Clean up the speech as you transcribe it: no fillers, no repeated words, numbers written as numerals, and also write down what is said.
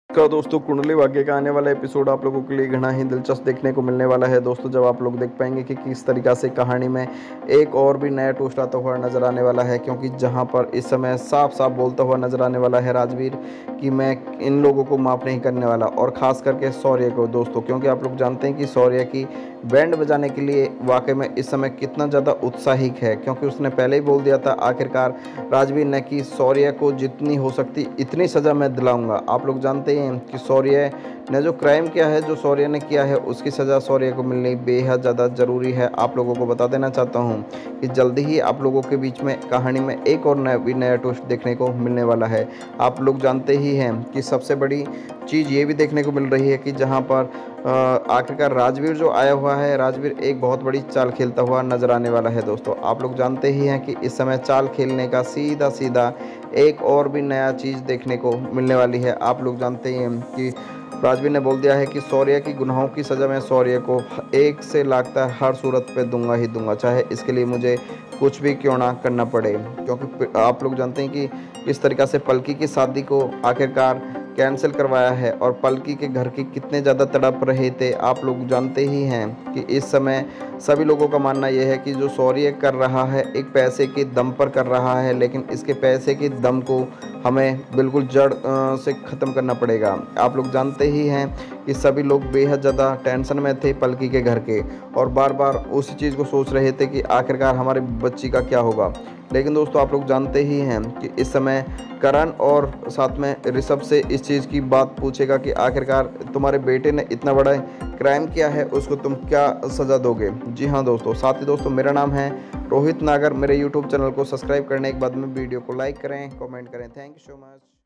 का दोस्तों कुंडली भाग्य का आने वाला एपिसोड आप लोगों के लिए घना ही दिलचस्प देखने को मिलने वाला है दोस्तों। जब आप लोग देख पाएंगे कि किस तरीक़ा से कहानी में एक और भी नया ट्विस्ट आता हुआ नज़र आने वाला है, क्योंकि जहां पर इस समय साफ साफ बोलता हुआ नज़र आने वाला है राजवीर कि मैं इन लोगों को माफ़ नहीं करने वाला, और ख़ास करके शौर्य को दोस्तों, क्योंकि आप लोग जानते हैं कि शौर्य की बैंड बजाने के लिए वाकई में इस समय कितना ज़्यादा उत्साहित है, क्योंकि उसने पहले ही बोल दिया था आखिरकार राजवीर ने कि शौर्य को जितनी हो सकती इतनी सज़ा मैं दिलाऊंगा। आप लोग जानते हैं कि शौर्य ने जो क्राइम किया है, जो शौर्य ने किया है, उसकी सज़ा शौर्य को मिलनी बेहद ज़्यादा ज़रूरी है। आप लोगों को बता देना चाहता हूँ कि जल्दी ही आप लोगों के बीच में कहानी में एक और नया ट्विस्ट देखने को मिलने वाला है। आप लोग जानते ही हैं कि सबसे बड़ी चीज़ ये भी देखने को मिल रही है कि जहाँ पर आखिरकार राजवीर जो आया हुआ है, राजवीर एक बहुत बड़ी चाल खेलता हुआ नज़र आने वाला है दोस्तों। आप लोग जानते ही हैं कि इस समय चाल खेलने का सीधा सीधा एक और भी नया चीज़ देखने को मिलने वाली है। आप लोग जानते हैं कि राजवीर ने बोल दिया है कि शौर्य की गुनाहों की सज़ा मैं शौर्य को एक से लाखता हर सूरत पे दूंगा ही दूंगा, चाहे इसके लिए मुझे कुछ भी क्यों ना करना पड़े। क्योंकि आप लोग जानते हैं कि किस तरीक़ा से पलकी की शादी को आखिरकार कैंसिल करवाया है और पलकी के घर के कितने ज़्यादा तड़प रहे थे। आप लोग जानते ही हैं कि इस समय सभी लोगों का मानना यह है कि जो शौर्य कर रहा है एक पैसे के दम पर कर रहा है, लेकिन इसके पैसे के दम को हमें बिल्कुल जड़ से ख़त्म करना पड़ेगा। आप लोग जानते ही हैं कि सभी लोग बेहद ज़्यादा टेंशन में थे पलकी के घर के, और बार बार उसी चीज़ को सोच रहे थे कि आखिरकार हमारी बच्ची का क्या होगा। लेकिन दोस्तों आप लोग जानते ही हैं कि इस समय करण और साथ में ऋषभ से इस चीज़ की बात पूछेगा कि आखिरकार तुम्हारे बेटे ने इतना बड़ा क्राइम किया है, उसको तुम क्या सज़ा दोगे। जी हाँ दोस्तों, साथ ही दोस्तों मेरा नाम है रोहित नागर। मेरे यूट्यूब चैनल को सब्सक्राइब करने के बाद में वीडियो को लाइक करें, कमेंट करें। Thank you so much.